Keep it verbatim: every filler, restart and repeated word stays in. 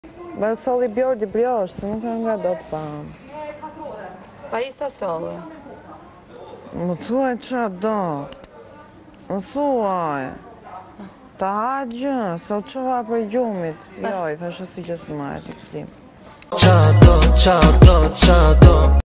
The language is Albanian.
Ma solli bjorë di briosh, se nuk ka nga do të pam. Pa ista solle. Më thuaj qa do. Më thuaj. Ta haqë, se u qova për gjumit. Jo, i thashë si që së majtë, i këslim. Qa do, qa do, qa do